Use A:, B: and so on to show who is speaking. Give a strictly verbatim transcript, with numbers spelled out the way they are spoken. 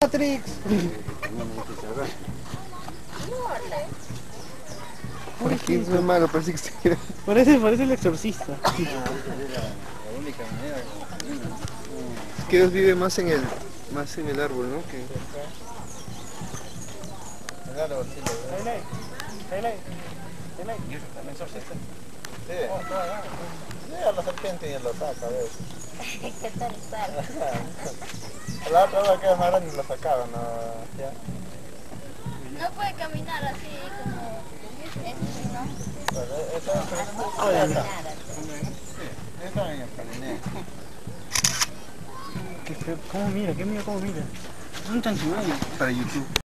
A: Matrix.
B: ¿Por qué es malo? Parece que estoy...
A: Parece, parece el exorcista.
C: La única manera.
B: Es que Dios vive más en el, más en el árbol, ¿no? Que...
C: El árbol sí lo veo.
A: ¿El exorcista?
C: Sí. Sí, a la serpiente y lo saca a veces.
D: ¿Qué tal estar?
C: La otra vez que es más grande lo sacaron, ¿no? Ya.
D: No puede caminar así como este, ¿no?
C: Pero esa es
D: No puede caminar así.
C: Sí, esa es el caminé.
A: ¿Cómo mira? ¿Qué mira? ¿Cómo mira? Es un chanchullo.
B: Para YouTube.